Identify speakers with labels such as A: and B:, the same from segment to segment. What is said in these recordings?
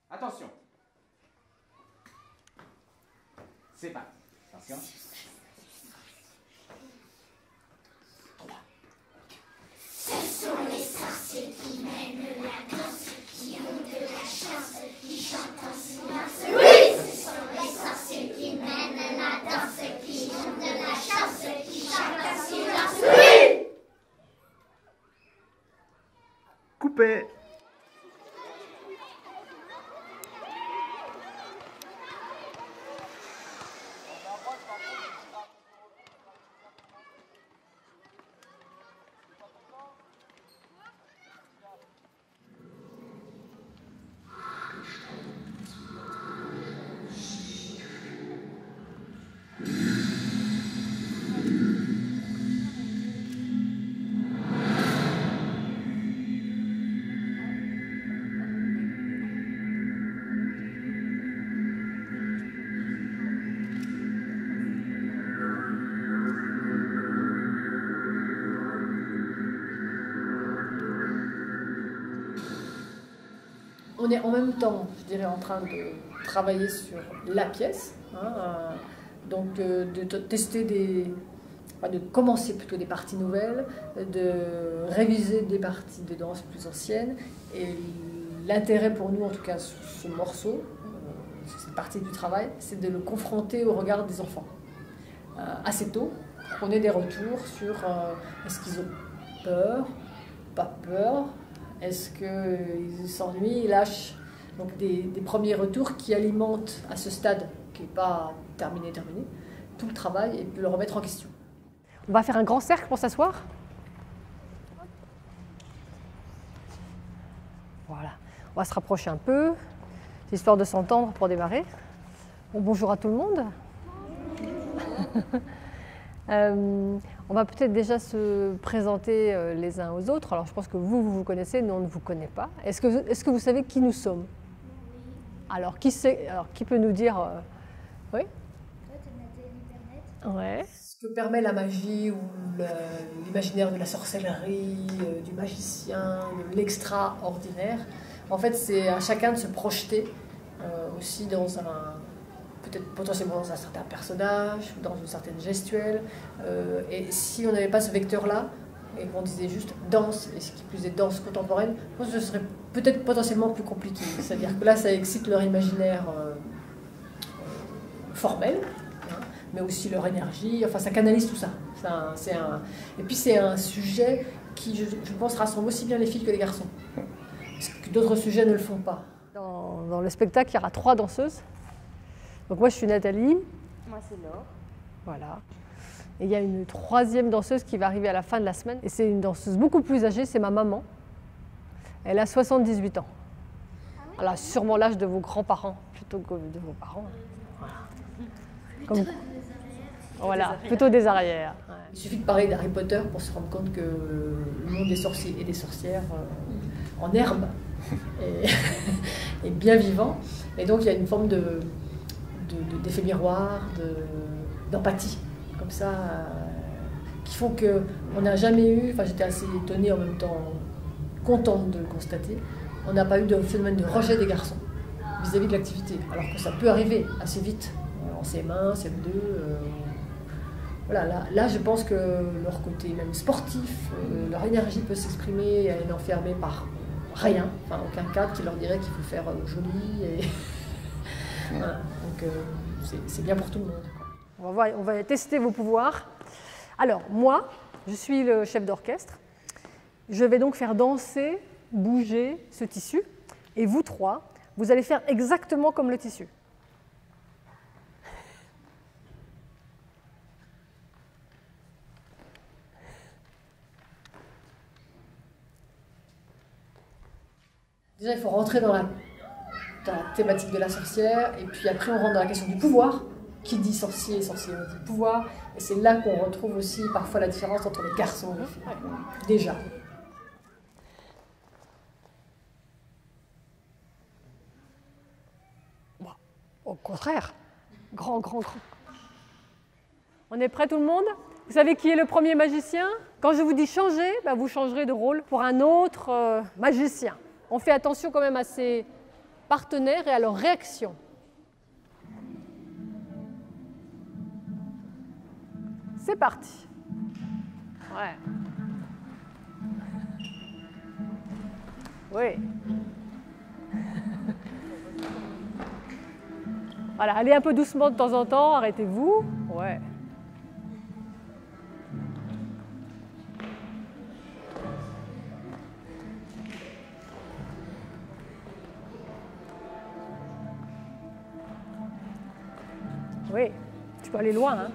A: Attention. C'est parti. Attention. 3.
B: Ce sont les sorciers qui mènent la danse, qui ont de la chance, qui chantent en silence. Oui, ce sont les sorciers qui mènent la danse, qui ont de la chance, qui chantent en silence. Oui!
C: Coupé.
D: On est en même temps, je dirais, en train de travailler sur la pièce, donc de tester de commencer plutôt des parties nouvelles, de réviser des parties de danse plus anciennes. Et l'intérêt pour nous, en tout cas sur ce morceau, cette partie du travail, c'est de le confronter au regard des enfants. Assez tôt, on ait des retours sur est-ce qu'ils ont peur, pas peur, est-ce qu'ils s'ennuient, ils lâchent. Donc des premiers retours qui alimentent à ce stade, qui n'est pas terminé, tout le travail et puis le remettre en question.
E: On va faire un grand cercle pour s'asseoir. Voilà, on va se rapprocher un peu, histoire de s'entendre pour démarrer. Bon, bonjour à tout le monde. On va peut-être déjà se présenter les uns aux autres. Alors je pense que vous connaissez, nous on ne vous connaît pas. Est-ce que vous savez qui nous sommes? Alors qui peut nous dire oui? Ouais.
D: Ce que permet la magie ou l'imaginaire de la sorcellerie, du magicien, de l'extraordinaire, en fait c'est à chacun de se projeter aussi dans peut-être potentiellement dans un certain personnage, dans une certaine gestuelle. Et si on n'avait pas ce vecteur-là, et qu'on disait juste danse, et ce qui plus est danse contemporaine, je pense que ce serait peut-être potentiellement plus compliqué. C'est-à-dire que là, ça excite leur imaginaire formel, mais aussi leur énergie, enfin ça canalise tout ça. Et puis c'est un sujet qui, je pense, rassemble aussi bien les filles que les garçons. Parce que d'autres sujets ne le font pas.
E: Dans le spectacle, il y aura 3 danseuses. Donc moi je suis Nathalie.
F: Moi c'est Laure.
E: Voilà. Et il y a une 3e danseuse qui va arriver à la fin de la semaine. Et c'est une danseuse beaucoup plus âgée, c'est ma maman. Elle a 78 ans. Ah oui. Elle a sûrement l'âge de vos grands-parents plutôt que de vos parents. Voilà. Voilà, plutôt des arrières. Ouais.
D: Il suffit de parler d'Harry Potter pour se rendre compte que le monde des sorciers et des sorcières en herbe est bien vivant. Et donc il y a une forme d'effet miroir, d'empathie, comme ça, qui font qu'on n'a jamais eu, enfin j'étais assez étonnée en même temps, contente de le constater, on n'a pas eu de phénomène de rejet des garçons vis-à-vis de l'activité, alors que ça peut arriver assez vite, en CM1, CM2. Voilà, là je pense que leur côté même sportif, leur énergie peut s'exprimer, elle est enfermée par rien, enfin aucun cadre qui leur dirait qu'il faut faire joli. Et voilà. Donc c'est bien pour tout le monde.
E: On va tester vos pouvoirs. Alors moi, je suis le chef d'orchestre. Je vais donc faire danser, bouger ce tissu. Et vous 3, vous allez faire exactement comme le tissu.
D: Déjà, il faut rentrer dans la thématique de la sorcière, et puis après on rentre dans la question du pouvoir. Qui dit sorcier et sorcier, on dit pouvoir. Et c'est là qu'on retrouve aussi parfois la différence entre les garçons et les filles. Déjà.
E: Bon, au contraire, grand. On est prêt tout le monde? Vous savez qui est le premier magicien? Quand je vous dis changer, vous changerez de rôle pour un autre magicien. On fait attention quand même à ces partenaires et à leur réaction. C'est parti. Ouais. Oui. Voilà, allez un peu doucement de temps en temps, arrêtez-vous. Ouais. Oui, tu peux aller loin, hein.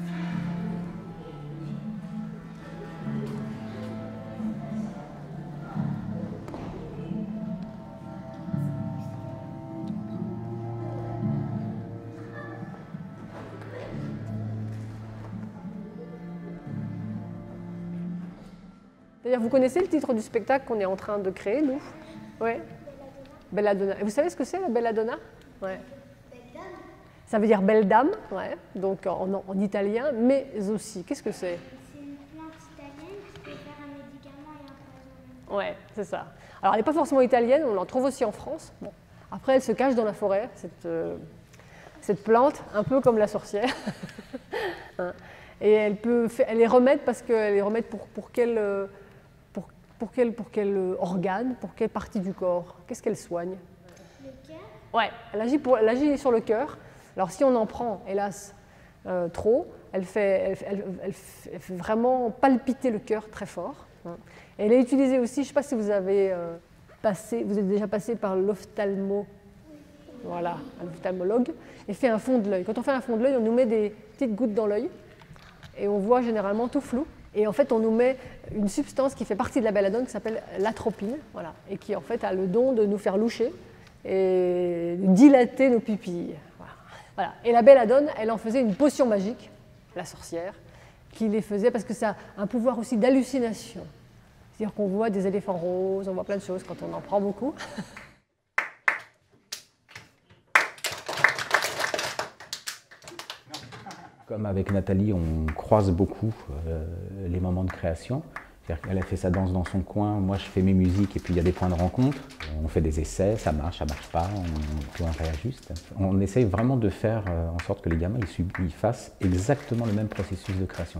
E: D'ailleurs, vous connaissez le titre du spectacle qu'on est en train de créer, nous? Oui. Belladonna. Et vous savez ce que c'est, la Belladonna? Ouais. Ça veut dire belle dame, ouais. Donc en italien, mais aussi. Qu'est-ce que c'est?
B: C'est une plante italienne qui peut faire un médicament et un poison.
E: Ouais, c'est ça. Alors, elle n'est pas forcément italienne, on l'en trouve aussi en France. Bon. Après, elle se cache dans la forêt, cette plante, un peu comme la sorcière. Hein. Et elle est remède parce qu'elle est remède pour quel organe, pour quelle partie du corps? Qu'est-ce qu'elle soigne?
B: Le cœur.
E: Ouais, elle agit sur le cœur. Alors si on en prend, hélas, trop, elle fait vraiment palpiter le cœur très fort. Et elle est utilisée aussi, je ne sais pas si vous avez vous êtes déjà passé par l'ophtalmo, voilà, un ophtalmologue, et fait un fond de l'œil. Quand on fait un fond de l'œil, on nous met des petites gouttes dans l'œil, et on voit généralement tout flou. Et en fait, on nous met une substance qui fait partie de la belladone qui s'appelle l'atropine, voilà, et qui en fait a le don de nous faire loucher et de dilater nos pupilles. Voilà. Et la belladone, elle en faisait une potion magique, la sorcière, qui les faisait parce que ça a un pouvoir aussi d'hallucination. C'est-à-dire qu'on voit des éléphants roses, on voit plein de choses quand on en prend beaucoup.
A: Comme avec Nathalie, on croise beaucoup les moments de création. Elle a fait sa danse dans son coin, moi je fais mes musiques et puis il y a des points de rencontre. On fait des essais, ça marche pas, on réajuste. On essaye vraiment de faire en sorte que les gamins ils fassent exactement le même processus de création.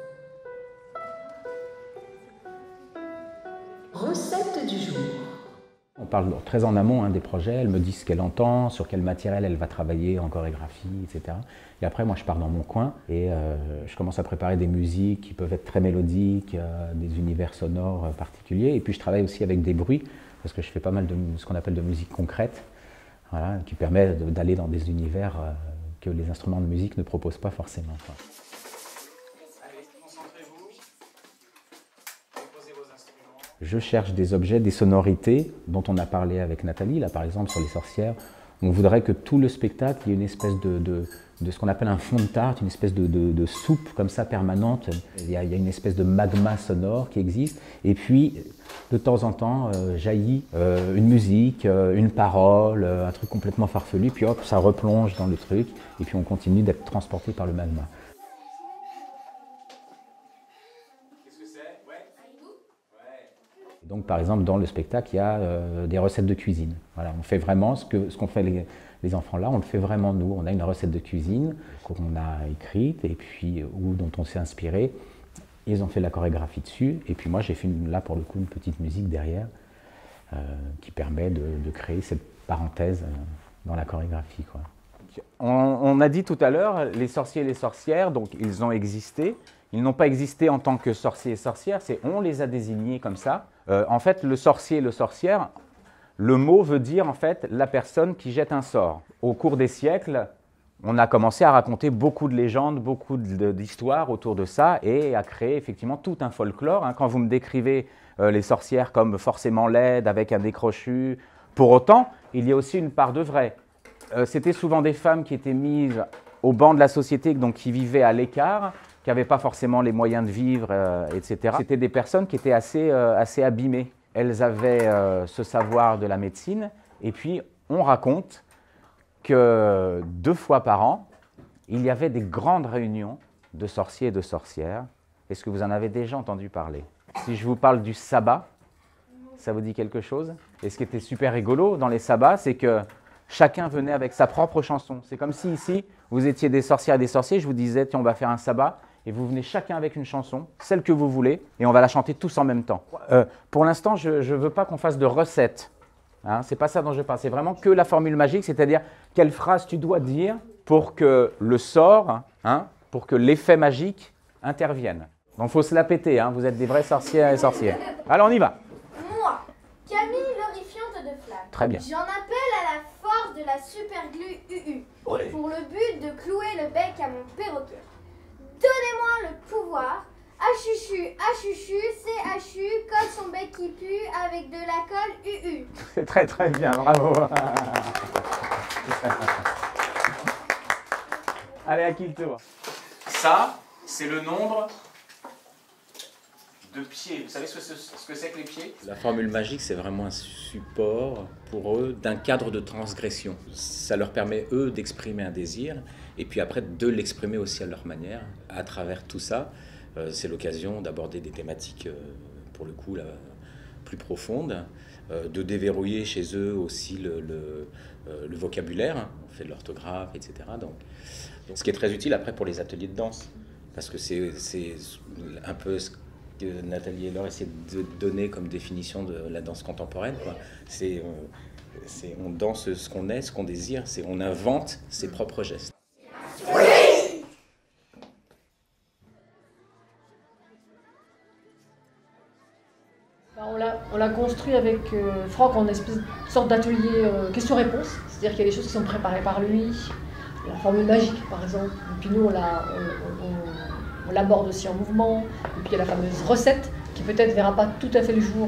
F: Recette du jour.
A: On parle très en amont des projets, elle me dit ce qu'elle entend, sur quel matériel elle va travailler en chorégraphie, etc. Et après, moi, je pars dans mon coin et je commence à préparer des musiques qui peuvent être très mélodiques, des univers sonores particuliers. Et puis, je travaille aussi avec des bruits, parce que je fais pas mal de ce qu'on appelle de musique concrète, voilà, qui permet d'aller dans des univers que les instruments de musique ne proposent pas forcément.
G: Allez, concentrez-vous. Déposez vos instruments.
A: Je cherche des objets, des sonorités dont on a parlé avec Nathalie, là par exemple sur les sorcières. On voudrait que tout le spectacle, il y ait une espèce de ce qu'on appelle un fond de tarte, une espèce de soupe comme ça permanente. Il y a une espèce de magma sonore qui existe. Et puis, de temps en temps, jaillit une musique, une parole, un truc complètement farfelu. Puis hop, ça replonge dans le truc. Et puis on continue d'être transporté par le magma.
G: Qu'est-ce que c'est? Ouais.
A: Donc, par exemple, dans le spectacle, il y a des recettes de cuisine. Voilà, on fait vraiment ce qu'ont fait les enfants là, on le fait vraiment nous. On a une recette de cuisine qu'on a écrite et puis dont on s'est inspiré. Ils ont fait la chorégraphie dessus. Et puis moi, j'ai fait là pour le coup une petite musique derrière qui permet de créer cette parenthèse dans la chorégraphie, quoi. On a dit tout à l'heure, les sorciers et les sorcières, donc ils ont existé. Ils n'ont pas existé en tant que sorciers et sorcières, on les a désignés comme ça. En fait, le sorcier et le sorcière, le mot veut dire en fait la personne qui jette un sort. Au cours des siècles, on a commencé à raconter beaucoup de légendes, beaucoup d'histoires autour de ça et à créer effectivement tout un folklore. Quand vous me décrivez les sorcières comme forcément laides, avec un décrochu, pour autant, il y a aussi une part de vrai. C'était souvent des femmes qui étaient mises au banc de la société, donc qui vivaient à l'écart, qui n'avaient pas forcément les moyens de vivre, etc. C'était des personnes qui étaient assez abîmées. Elles avaient ce savoir de la médecine. Et puis, on raconte que 2 fois par an, il y avait des grandes réunions de sorciers et de sorcières. Est-ce que vous en avez déjà entendu parler? Si je vous parle du sabbat, Ça vous dit quelque chose? Et ce qui était super rigolo dans les sabbats, c'est que chacun venait avec sa propre chanson. C'est comme si ici, vous étiez des sorcières et des sorciers, je vous disais, tiens, on va faire un sabbat, et vous venez chacun avec une chanson, celle que vous voulez, et on va la chanter tous en même temps. Pour l'instant, je ne veux pas qu'on fasse de recettes. Hein, c'est pas ça dont je parle, c'est vraiment que la formule magique, c'est-à-dire quelle phrase tu dois dire pour que le sort, hein, pour que l'effet magique intervienne. Donc il faut se la péter, hein, vous êtes des vrais sorcières et sorciers. Alors on y va.
B: Moi, Camille l'horrifiante de flamme.
A: Très bien.
B: J'en appelle à la force de la superglue UU pour le but de clouer le bec à mon perroquet. Donnez-moi le pouvoir. Achuchu, achuchu, c'est achu, colle son bec qui pue avec de la colle UU.
A: C'est très très bien, bravo. Allez, à qui le tour?
G: Ça, c'est le nombre de pieds. Vous savez ce que c'est que les pieds?
A: La formule magique, c'est vraiment un support pour eux d'un cadre de transgression. Ça leur permet, eux, d'exprimer un désir et puis après de l'exprimer aussi à leur manière. À travers tout ça, c'est l'occasion d'aborder des thématiques, pour le coup, là, plus profondes, de déverrouiller chez eux aussi le vocabulaire, on fait de l'orthographe, etc. Donc, ce qui est très utile après pour les ateliers de danse, parce que c'est un peu ce que Nathalie et Laure essaient de donner comme définition de la danse contemporaine, quoi. On danse ce qu'on est, ce qu'on désire, on invente ses propres gestes.
D: On l'a construit avec Franck en espèce de sorte d'atelier question-réponse, c'est-à-dire qu'il y a des choses qui sont préparées par lui, la formule magique par exemple, et puis nous on l'aborde aussi en mouvement, et puis il y a la fameuse recette qui peut-être ne verra pas tout à fait le jour,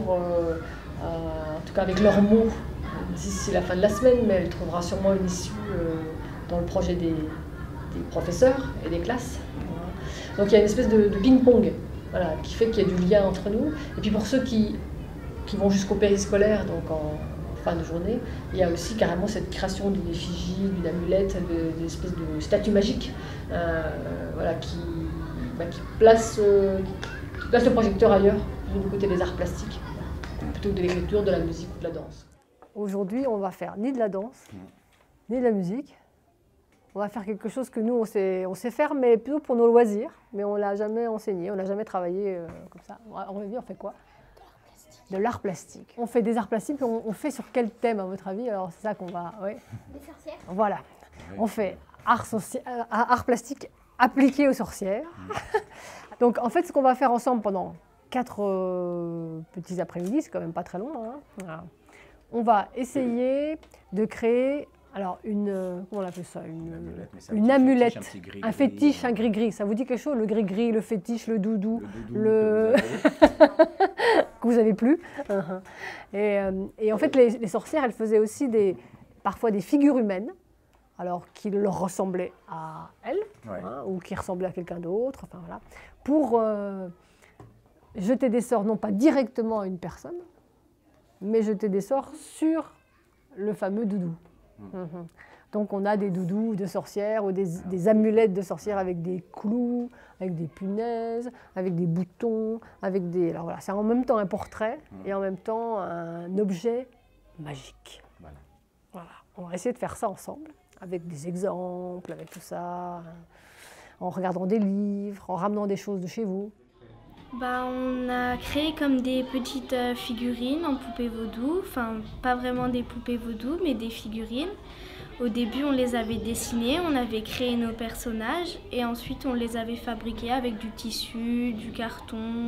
D: en tout cas avec leurs mots d'ici la fin de la semaine, mais elle trouvera sûrement une issue dans le projet des professeurs et des classes. Voilà. Donc il y a une espèce de ping-pong. Voilà, qui fait qu'il y a du lien entre nous. Et puis pour ceux qui vont jusqu'au périscolaire, donc en fin de journée, il y a aussi carrément cette création d'une effigie, d'une amulette, d'une espèce de statue magique, voilà, qui place le projecteur ailleurs, du côté des arts plastiques, plutôt que de l'écriture, de la musique ou de la danse.
E: Aujourd'hui, on va faire ni de la danse, ni de la musique. On va faire quelque chose que nous, on sait faire, mais plutôt pour nos loisirs. Mais on ne l'a jamais enseigné, on n'a jamais travaillé comme ça. En revue, on fait quoi? De l'art plastique. On fait des arts plastiques, on fait sur quel thème, à votre avis? Alors, c'est ça qu'on va... Ouais.
B: Des sorcières.
E: Voilà. Oui. On fait art plastique appliqué aux sorcières. Donc, en fait, ce qu'on va faire ensemble pendant 4 petits après-midi, c'est quand même pas très long, hein. Voilà. On va essayer de créer... Alors, comment on appelle ça? Une amulette, un fétiche, un gris-gris. Ça vous dit quelque chose? Le gris-gris, le fétiche, le doudou, que vous avez plus. Et en fait, les sorcières, elles faisaient aussi parfois des figures humaines, alors qui leur ressemblaient à elles, ouais. Hein, ou qui ressemblaient à quelqu'un d'autre, enfin voilà, pour jeter des sorts, non pas directement à une personne, mais jeter des sorts sur le fameux doudou. Donc on a des doudous de sorcières ou des amulettes de sorcières avec des clous, avec des punaises, avec des boutons, avec des... Alors voilà, c'est en même temps un portrait et en même temps un objet magique. Voilà. On va essayer de faire ça ensemble, avec des exemples, avec tout ça, en regardant des livres, en ramenant des choses de chez vous.
H: On a créé comme des petites figurines en poupées vaudou, enfin pas vraiment des poupées vaudou mais des figurines. Au début on les avait dessinées, on avait créé nos personnages et ensuite on les avait fabriqués avec du tissu, du carton,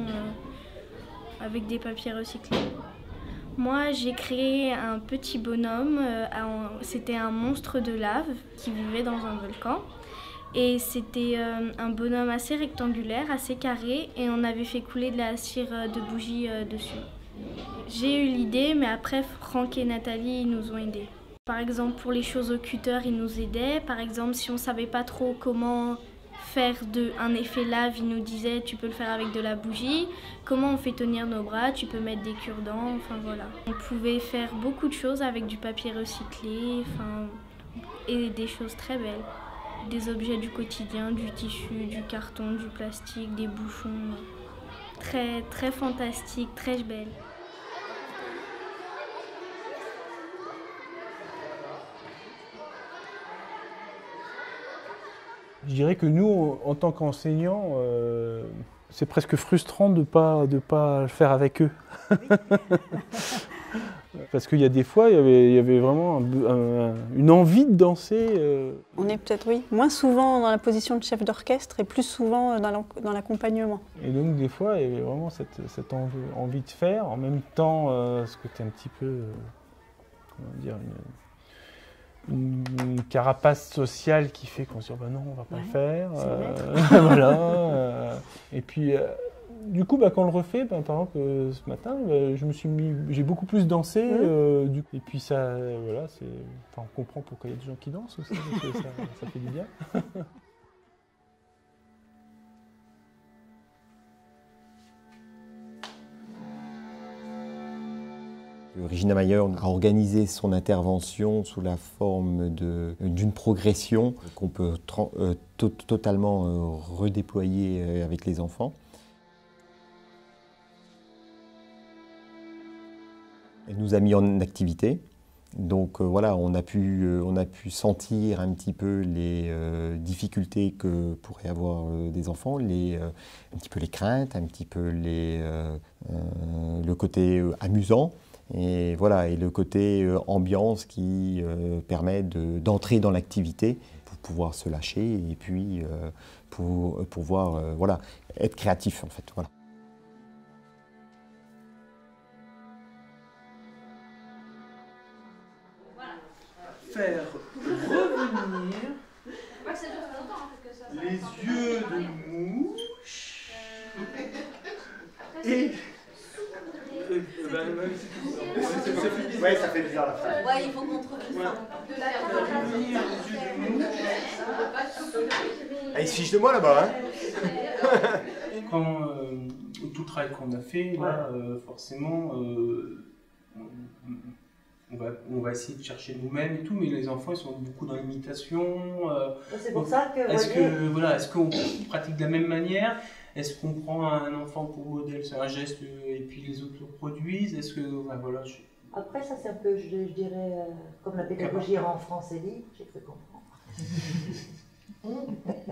H: avec des papiers recyclés. Moi j'ai créé un petit bonhomme, c'était un monstre de lave qui vivait dans un volcan. Et c'était un bonhomme assez rectangulaire, assez carré, et on avait fait couler de la cire de bougie dessus. J'ai eu l'idée, mais après Franck et Nathalie ils nous ont aidés. Par exemple, pour les choses au cutter, ils nous aidaient. Par exemple, si on ne savait pas trop comment faire un effet lave, ils nous disaient tu peux le faire avec de la bougie. Comment on fait tenir nos bras, tu peux mettre des cure-dents, enfin voilà. On pouvait faire beaucoup de choses avec du papier recyclé, et des choses très belles. Des objets du quotidien, du tissu, du carton, du plastique, des bouchons. Très, très fantastique, très belle.
I: Je dirais que nous, en tant qu'enseignants, c'est presque frustrant de pas le faire avec eux. Parce qu'il y a des fois, il y avait vraiment une envie de danser.
J: On est peut-être, oui, moins souvent dans la position de chef d'orchestre et plus souvent dans l'accompagnement.
I: Et donc des fois, il y avait vraiment cette envie de faire, en même temps, ce côté un petit peu, comment dire, une carapace sociale qui fait qu'on se dit, bah non, on va pas le faire. Voilà. Et puis, du coup, quand on le refait, par exemple, ce matin, j'ai beaucoup plus dansé. Et puis ça, voilà, on comprend pourquoi il y a des gens qui dansent aussi, parce que ça fait du bien.
K: Regina Mayer a organisé son intervention sous la forme d'une progression qu'on peut totalement redéployer avec les enfants. Elle nous a mis en activité, donc voilà, on a pu sentir un petit peu les difficultés que pourraient avoir des enfants, un petit peu les craintes, un petit peu le côté amusant. Et voilà, et le côté ambiance qui permet d'entrer dans l'activité pour pouvoir se lâcher et puis pour pouvoir voilà, être créatif en fait. Voilà.
C: Faire revenir les yeux de mouche et...
L: Ouais, ça fait bizarre la fin.
M: Ouais, il faut qu'on trouve une fin.
L: Ah, il se fiche de moi là-bas, hein.
I: Quand tout le travail qu'on a fait, là, forcément, on va essayer de chercher nous-mêmes et tout, mais les enfants ils sont beaucoup dans l'imitation.
M: C'est pour ça que.
I: Est-ce qu'on pratique de la même manière? Est-ce qu'on prend un enfant pour modèle, c'est un geste et puis les autres le reproduisent? Est-ce que voilà.
M: Après ça c'est un peu, je dirais, comme la pédagogie en français libre, j'ai cru comprendre.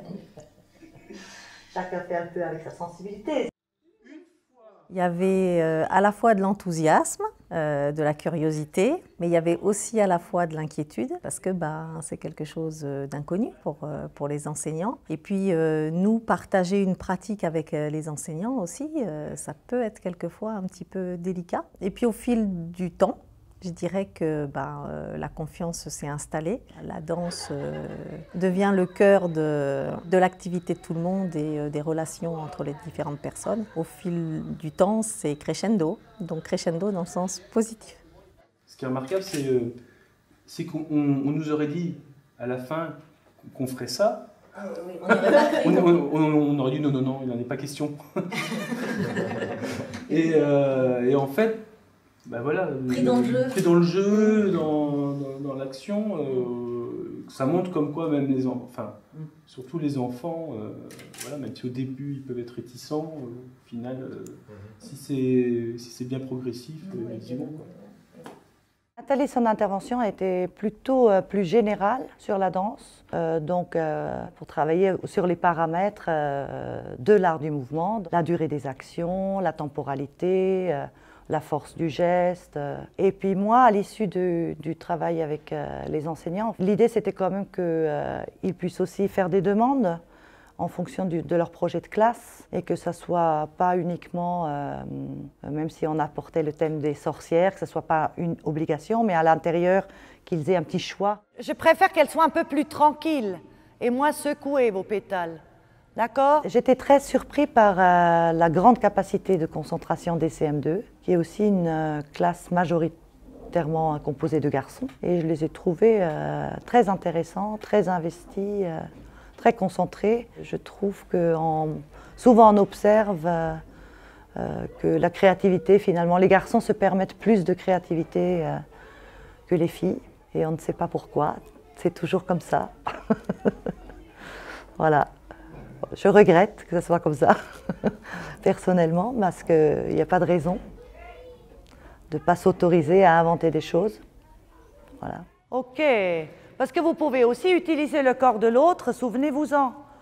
M: Chacun fait un peu avec sa sensibilité.
N: Il y avait à la fois de l'enthousiasme, de la curiosité, mais il y avait aussi à la fois de l'inquiétude, parce que c'est quelque chose d'inconnu pour les enseignants. Et puis nous, partager une pratique avec les enseignants aussi, ça peut être quelquefois un petit peu délicat. Et puis au fil du temps, je dirais que la confiance s'est installée. La danse devient le cœur de l'activité de tout le monde et des relations entre les différentes personnes. Au fil du temps, c'est crescendo, donc crescendo dans le sens positif.
I: Ce qui est remarquable, c'est qu'on nous aurait dit à la fin qu'on ferait ça. On aurait dit non, il n'en est pas question. et en fait, voilà, pris dans le jeu, dans l'action, ça montre comme quoi même les enfants, surtout les enfants, voilà, même si au début ils peuvent être réticents, au final, si c'est bien progressif, ils y vont.
M: Nathalie, son intervention a été plutôt plus générale sur la danse, pour travailler sur les paramètres de l'art du mouvement, la durée des actions, la temporalité, la force du geste. Et puis moi, à l'issue du travail avec les enseignants, l'idée c'était quand même qu'ils puissent aussi faire des demandes en fonction de leur projet de classe et que ça soit pas uniquement, même si on apportait le thème des sorcières, que ce soit pas une obligation, mais à l'intérieur qu'ils aient un petit choix.
O: Je préfère qu'elles soient un peu plus tranquilles et moins secouées vos pétales. D'accord?
M: J'étais très surpris par la grande capacité de concentration des CM2, qui est aussi une classe majoritairement composée de garçons. Et je les ai trouvés très intéressants, très investis, très concentrés. Je trouve que souvent on observe que la créativité, finalement, les garçons se permettent plus de créativité que les filles. Et on ne sait pas pourquoi, c'est toujours comme ça. Voilà. Je regrette que ce soit comme ça, personnellement, parce qu'il n'y a pas de raison de ne pas s'autoriser à inventer des choses. Voilà.
O: Ok, parce que vous pouvez aussi utiliser le corps de l'autre, souvenez-vous-en.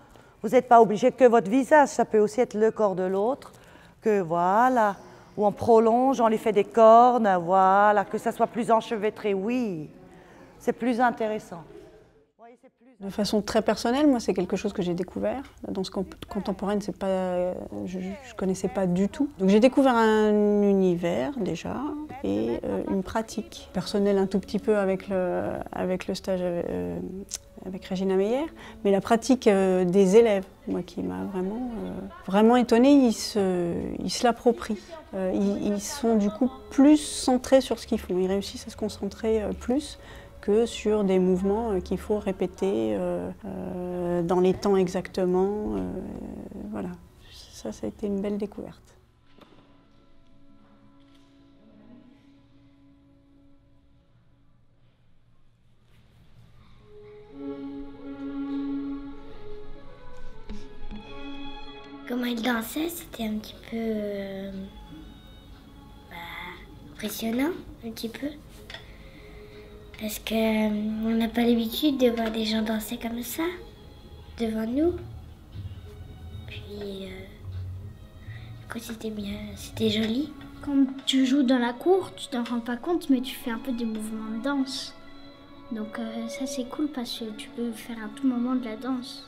O: Vous n'êtes pas obligé que votre visage, ça peut aussi être le corps de l'autre, que voilà, où on prolonge, on lui fait des cornes, voilà, que ça soit plus enchevêtré, oui, c'est plus intéressant.
J: De façon très personnelle, moi, c'est quelque chose que j'ai découvert. La danse contemporaine, c'est pas, je ne connaissais pas du tout. Donc j'ai découvert un univers déjà et une pratique personnelle un tout petit peu avec le stage avec Regina Meyer, mais la pratique des élèves, moi, qui m'a vraiment étonnée, ils se l'approprient. Ils sont du coup plus centrés sur ce qu'ils font. Ils réussissent à se concentrer plus que sur des mouvements qu'il faut répéter dans les temps exactement. Voilà, ça a été une belle découverte.
B: Comment elle dansait, c'était un petit peu impressionnant, un petit peu. Parce qu'on n'a pas l'habitude de voir des gens danser comme ça, devant nous. Puis, du coup, c'était bien, c'était joli.
P: Quand tu joues dans la cour, tu t'en rends pas compte, mais tu fais un peu des mouvements de danse. Donc ça, c'est cool parce que tu peux faire à tout moment de la danse.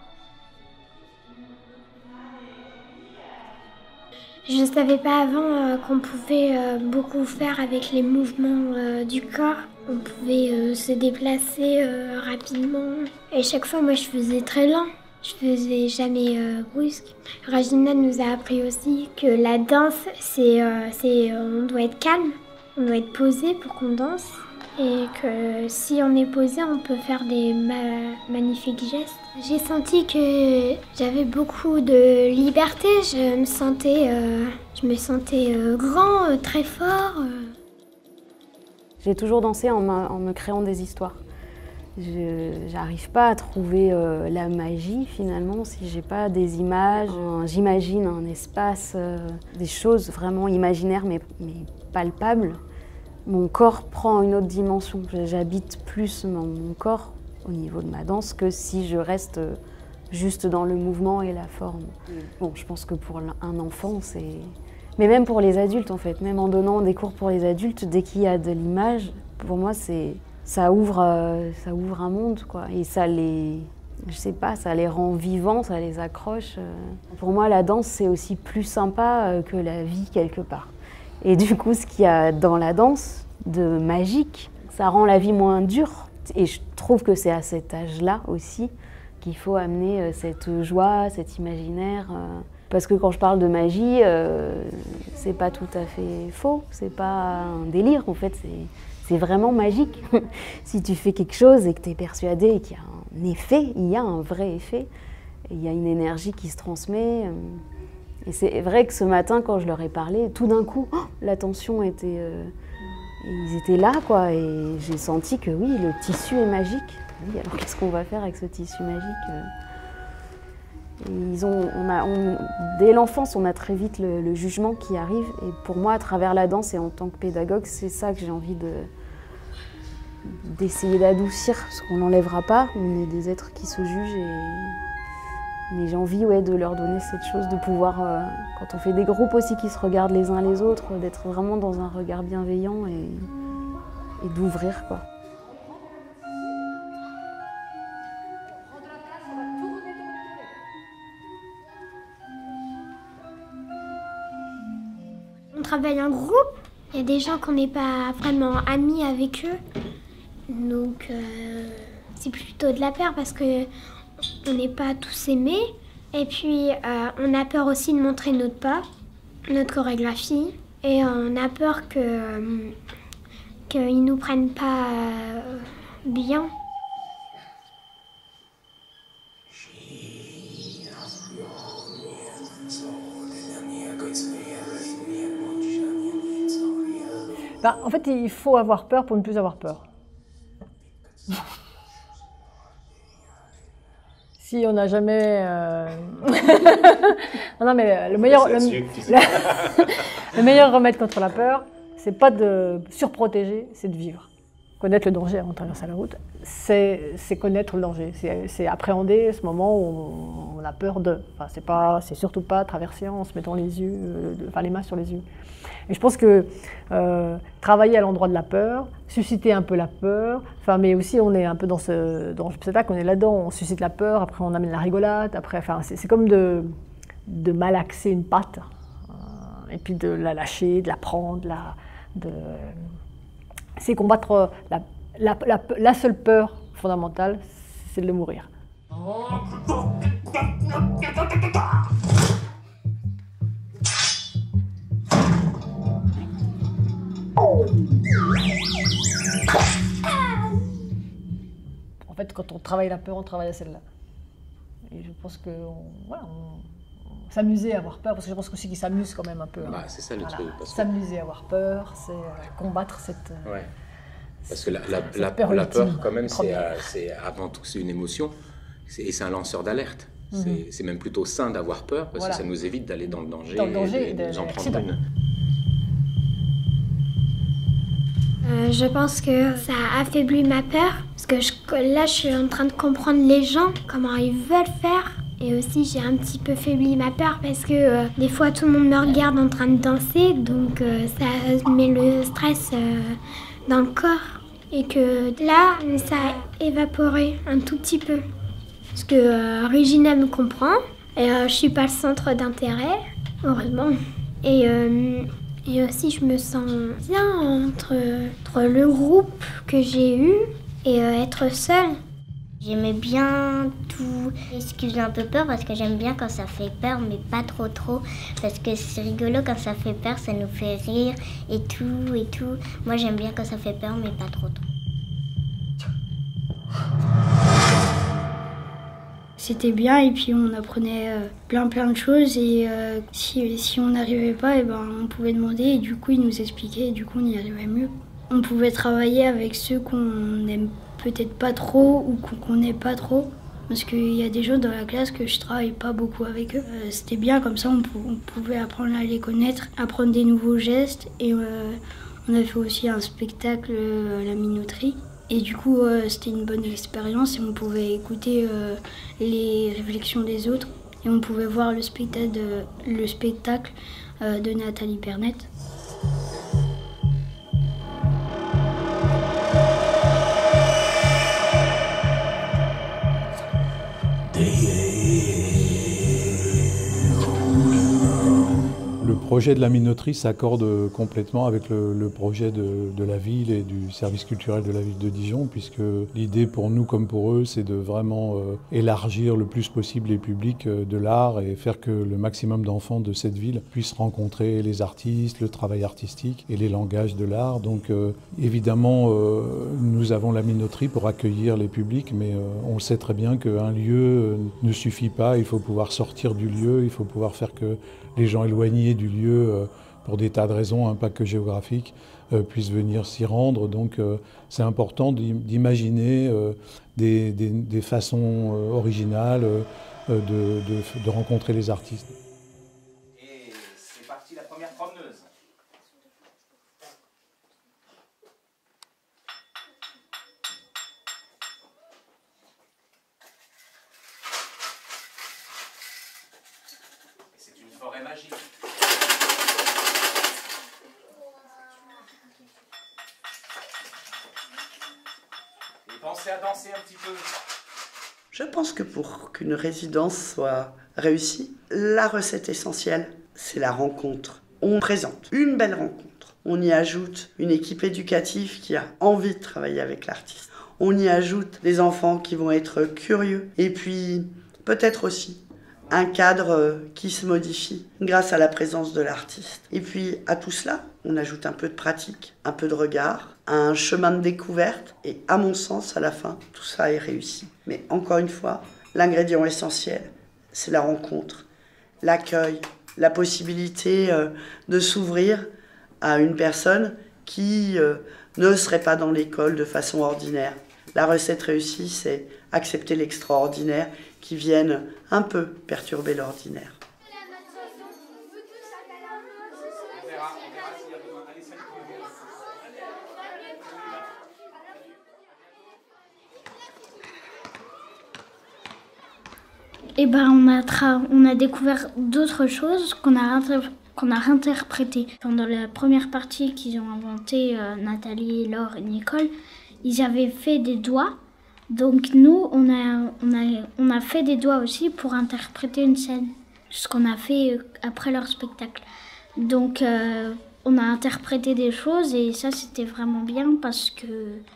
Q: Je ne savais pas avant qu'on pouvait beaucoup faire avec les mouvements du corps. On pouvait se déplacer rapidement. Et chaque fois, moi, je faisais très lent. Je faisais jamais brusque. Regina nous a appris aussi que la danse, on doit être calme, on doit être posé pour qu'on danse. Et que si on est posé, on peut faire des magnifiques gestes. J'ai senti que j'avais beaucoup de liberté. Je me sentais grand, très fort.
R: J'ai toujours dansé en me créant des histoires. Je n'arrive pas à trouver la magie finalement si j'ai pas des images. J'imagine un espace, des choses vraiment imaginaires mais palpables. Mon corps prend une autre dimension. J'habite plus mon corps au niveau de ma danse que si je reste juste dans le mouvement et la forme. Bon, je pense que pour un enfant, c'est... Mais même pour les adultes, en fait, même en donnant des cours pour les adultes, dès qu'il y a de l'image, pour moi, ça ouvre un monde, quoi. Et ça les... Je sais pas, ça les rend vivants, ça les accroche. Pour moi, la danse, c'est aussi plus sympa que la vie, quelque part. Et du coup, ce qu'il y a dans la danse de magique, ça rend la vie moins dure. Et je trouve que c'est à cet âge-là aussi qu'il faut amener cette joie, cet imaginaire. Parce que quand je parle de magie, c'est pas tout à fait faux, c'est pas un délire en fait, c'est vraiment magique. Si tu fais quelque chose et que tu es persuadé qu'il y a un effet, il y a un vrai effet, il y a une énergie qui se transmet. Et c'est vrai que ce matin, quand je leur ai parlé, tout d'un coup, la tension était... ils étaient là, quoi, et j'ai senti que oui, le tissu est magique. Oui, alors qu'est-ce qu'on va faire avec ce tissu magique? Et dès l'enfance, on a très vite le jugement qui arrive. Et pour moi, à travers la danse et en tant que pédagogue, c'est ça que j'ai envie d'essayer d'adoucir, parce qu'on n'enlèvera pas, on est des êtres qui se jugent. Mais j'ai envie de leur donner cette chose, de pouvoir, quand on fait des groupes aussi qui se regardent les uns les autres, d'être vraiment dans un regard bienveillant et d'ouvrir, quoi.
Q: On travaille en groupe, il y a des gens qu'on n'est pas vraiment amis avec eux. Donc c'est plutôt de la peur parce que on n'est pas tous aimés. Et puis on a peur aussi de montrer notre pas, notre chorégraphie. Et on a peur qu'ils nous prennent pas bien.
E: Ben, en fait, il faut avoir peur pour ne plus avoir peur. Si on n'a jamais... non, mais le meilleur remède contre la peur, c'est pas de surprotéger, c'est de vivre. Connaître le danger avant de traverser la route, c'est connaître le danger, c'est appréhender ce moment où on a peur de. Enfin, c'est surtout pas traverser en se mettant les mains sur les yeux. Et je pense que travailler à l'endroit de la peur, susciter un peu la peur, mais aussi on est un peu dans ce spectacle, on est là-dedans, on suscite la peur, après on amène la rigolade, après, c'est comme de malaxer une patte, et puis de la lâcher, de la prendre, c'est combattre la seule peur fondamentale, c'est de mourir. En fait, quand on travaille la peur, on travaille à celle-là. Et je pense que s'amuser à avoir peur, parce que je pense aussi qu'ils s'amusent quand même un peu.
A: C'est ça le truc.
E: S'amuser à avoir peur, c'est combattre cette.
A: Ouais. Parce que la peur, quand même, c'est avant tout c'est une émotion, et c'est un lanceur d'alerte. C'est même plutôt sain d'avoir peur, parce que ça nous évite d'aller dans le danger, et de nous en prendre une.
Q: Je pense que ça affaiblit ma peur, parce que là je suis en train de comprendre les gens, comment ils veulent faire. Et aussi j'ai un petit peu faibli ma peur parce que des fois tout le monde me regarde en train de danser, donc ça met le stress dans le corps. Et que là, ça a évaporé un tout petit peu. Parce que Regina me comprend, et je suis pas le centre d'intérêt, heureusement. Et aussi je me sens bien entre le groupe que j'ai eu et être seule.
P: J'aimais bien tout ce qui faisait un peu peur parce que j'aime bien quand ça fait peur, mais pas trop. Parce que c'est rigolo quand ça fait peur, ça nous fait rire et tout. Moi j'aime bien quand ça fait peur, mais pas trop.
S: C'était bien et puis on apprenait plein de choses et si on n'arrivait pas, on pouvait demander et du coup ils nous expliquaient et du coup on y arrivait mieux. On pouvait travailler avec ceux qu'on aime peut-être pas trop ou qu'on connaît pas trop, parce qu'il y a des gens dans la classe que je travaille pas beaucoup avec eux. C'était bien, comme ça on pouvait apprendre à les connaître, apprendre des nouveaux gestes, et on a fait aussi un spectacle à la minoterie. Et du coup c'était une bonne expérience et on pouvait écouter les réflexions des autres et on pouvait voir le spectacle de Nathalie Pernette.
T: Le projet de la minoterie s'accorde complètement avec le projet de la ville et du service culturel de la ville de Dijon, puisque l'idée pour nous comme pour eux, c'est de vraiment élargir le plus possible les publics de l'art et faire que le maximum d'enfants de cette ville puissent rencontrer les artistes, le travail artistique et les langages de l'art. Donc évidemment, nous avons la minoterie pour accueillir les publics, mais on sait très bien qu'un lieu ne suffit pas, il faut pouvoir sortir du lieu, il faut pouvoir faire que les gens éloignés du lieu, pour des tas de raisons, pas que géographiques, puissent venir s'y rendre. Donc c'est important d'imaginer des façons originales de rencontrer les artistes.
G: Et c'est parti la première promeneuse. C'est une forêt magique. Et pensez à danser un petit peu.
U: Je pense que pour qu'une résidence soit réussie, la recette essentielle, c'est la rencontre. On présente une belle rencontre. On y ajoute une équipe éducative qui a envie de travailler avec l'artiste. On y ajoute des enfants qui vont être curieux. Et puis, peut-être aussi, un cadre qui se modifie grâce à la présence de l'artiste. Et puis, à tout cela, on ajoute un peu de pratique, un peu de regard, un chemin de découverte. Et à mon sens, à la fin, tout ça est réussi. Mais encore une fois, l'ingrédient essentiel, c'est la rencontre, l'accueil, la possibilité de s'ouvrir à une personne qui ne serait pas dans l'école de façon ordinaire. La recette réussie, c'est accepter l'extraordinaire qui vienne un peu perturber l'ordinaire.
Q: Et ben on a découvert d'autres choses qu'on a réinterprétées. Pendant la première partie qu'ils ont inventé, Nathalie, Laure et Nicole, ils avaient fait des doigts. Donc nous, on a fait des doigts aussi pour interpréter une scène, ce qu'on a fait après leur spectacle. Donc on a interprété des choses et ça c'était vraiment bien parce que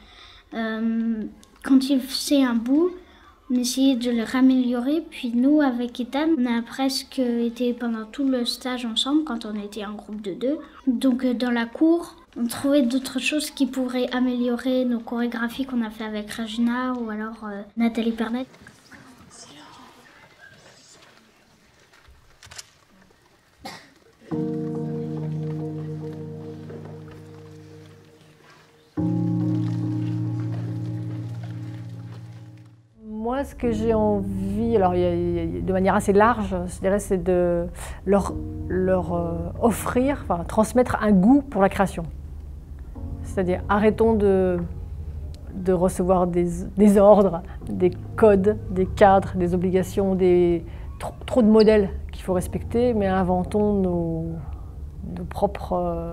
Q: quand ils faisaient un bout, on essayait de le raméliorer. Puis nous, avec Ethan, on a presque été pendant tout le stage ensemble quand on était en groupe de 2. Donc dans la cour, on trouvait d'autres choses qui pourraient améliorer nos chorégraphies qu'on a fait avec Regina ou alors Nathalie Pernet.
E: Moi, ce que j'ai envie, alors de manière assez large, je dirais, c'est de leur offrir, enfin, transmettre un goût pour la création. C'est-à-dire, arrêtons de recevoir des ordres, des codes, des cadres, des obligations, trop de modèles qu'il faut respecter, mais inventons nos propres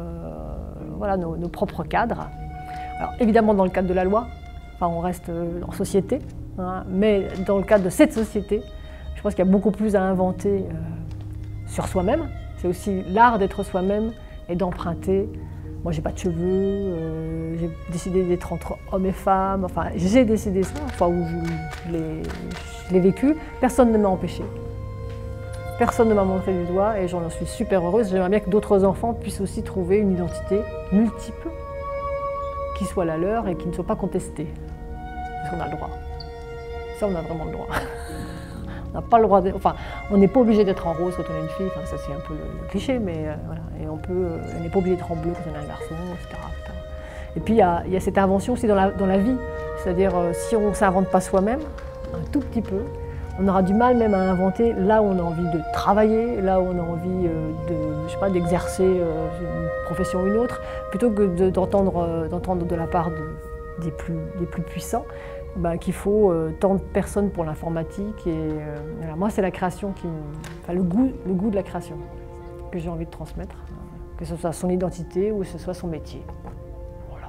E: cadres. Alors, évidemment, dans le cadre de la loi, enfin, on reste en société. Mais dans le cadre de cette société, je pense qu'il y a beaucoup plus à inventer sur soi-même. C'est aussi l'art d'être soi-même et d'emprunter. Moi, j'ai pas de cheveux, j'ai décidé d'être entre hommes et femmes. Enfin, j'ai décidé ça, enfin, où je l'ai vécu. Personne ne m'a empêché. Personne ne m'a montré du doigt et j'en suis super heureuse. J'aimerais bien que d'autres enfants puissent aussi trouver une identité multiple, qui soit la leur et qui ne soit pas contestée. Parce qu'on a le droit. Ça, on a vraiment le droit. On n'a pas le droit enfin, on n'est pas obligé d'être en rose quand on est une fille, enfin, ça c'est un peu le cliché, mais voilà. Et on n'est pas obligé d'être en bleu quand on est un garçon, etc. Et puis il y a cette invention aussi dans la vie. C'est-à-dire, si on ne s'invente pas soi-même, un tout petit peu, on aura du mal même à inventer là où on a envie de travailler, là où on a envie d'exercer une profession ou une autre, plutôt que d'entendre de la part des plus puissants. Qu'il faut tant de personnes pour l'informatique. Et voilà, moi, c'est la création le goût de la création que j'ai envie de transmettre, que ce soit son identité ou que ce soit son métier. Voilà.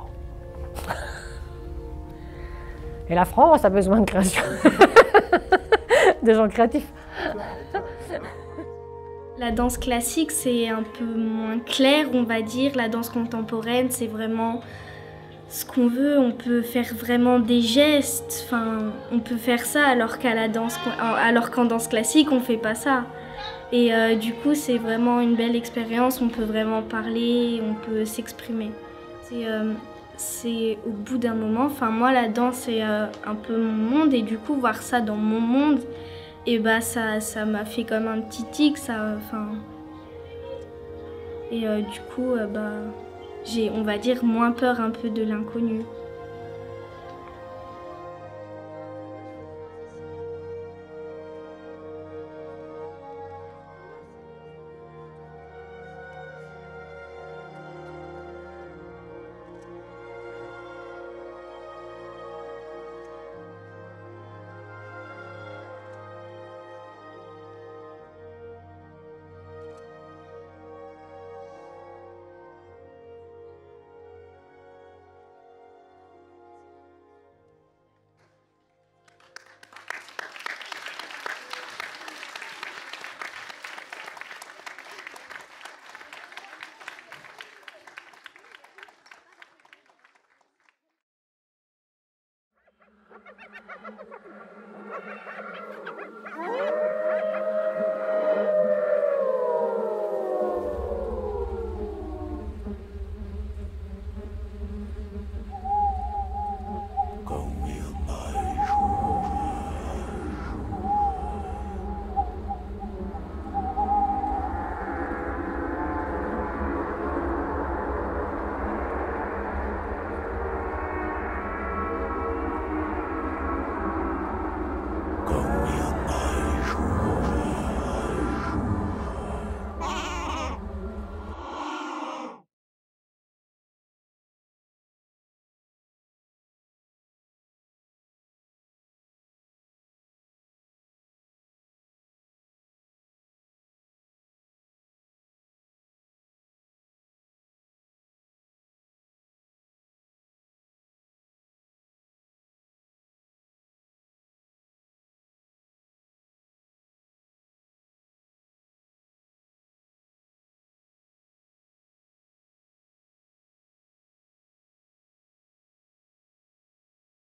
E: Et la France a besoin de création, de gens créatifs.
H: La danse classique, c'est un peu moins clair, on va dire. La danse contemporaine, c'est vraiment ce qu'on veut, on peut faire vraiment des gestes, enfin, on peut faire ça alors qu'en danse classique, on fait pas ça. Et du coup, c'est vraiment une belle expérience, on peut vraiment parler, on peut s'exprimer. C'est au bout d'un moment, enfin moi la danse c'est un peu mon monde et du coup voir ça dans mon monde, et ça m'a fait comme un petit tic, et du coup j'ai, on va dire, moins peur un peu de l'inconnu.